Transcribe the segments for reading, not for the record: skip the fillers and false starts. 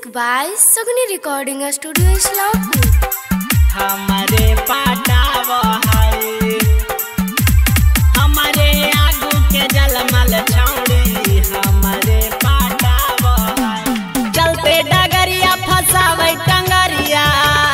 Music by Sagni recording studio Islampur. हमारे पाटाव है हमारे आगू के जलमल छौड़ी हमारे पाटाव है चलते डगरिया फसावे टंगरिया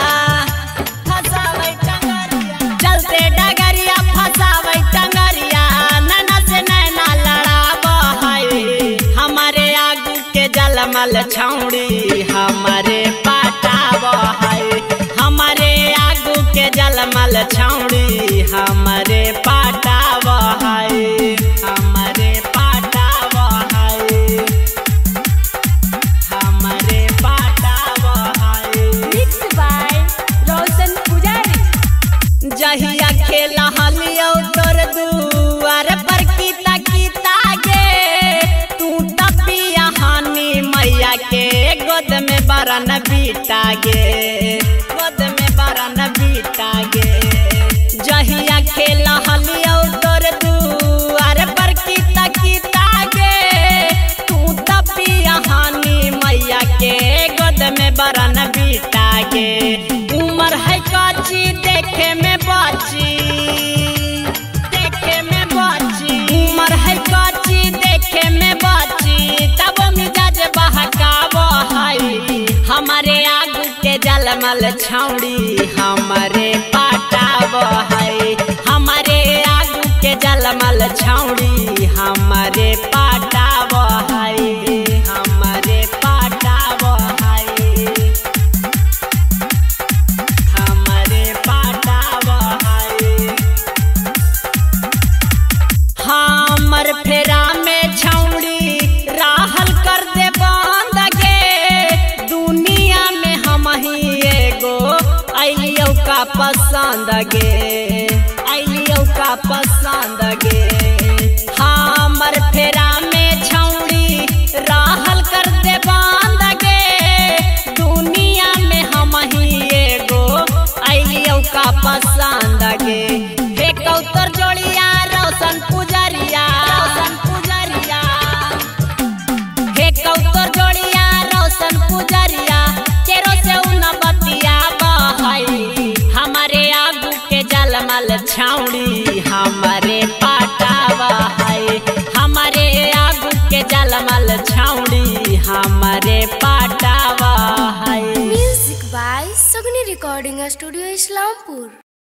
चलते डगरिया फसावे टंगरिया नैना से नैना लड़ाव है हमारे आगू के जलमल छौड़ी हमारे पाटाव है हमारे आगू के जलमल छौड़ी हमारे पाटाव है हमारे पाटाव है हमारे पाटाव है। मिक्स बाय रोशन पुजारी। जहिया खेला हलियो तोर दुआर पर कीता गे तू तपिया हानी मैया के गोद में बरन बीटा गे गोद में बरन बीटा गे जहिया खेला हलियो तोर दुआर पर कीता गे तू तपिया हानी मैया के गोद में बरन बीटा गे उमर है काची देखे में बाची उमर है काची देखे में बाची तब मिजाज बहकाव है हमारे आगू के जलमल छौड़ी हमारे पाटाव है हमारे आगू के जलमल छौड़ी हमारे पाटाव है हमारे पाटाव है हमारे पाटाव है। हमर फेरा में छौड़ी राहल कर दे बंद गे दुनिया में हम ही एगो अलियो का पसंद गे अलियो का पसंद गे हमर फेरा में छौड़ी राहल कर दे बंद गे दुनिया में हम ही एगो अलियो का पसंद गे हे कौतर जोड़िया रोशन पुजरिया हे कौतर जोड़िया रोशन पुजरिया केरो से उन बतिया बहाई हमारे आगू के जलमल छौड़ी हमारे पाटाव है हमारे आगू के जलमल छौड़ी हमारे पाटाव है। Music by Sagni recording studio Islampur.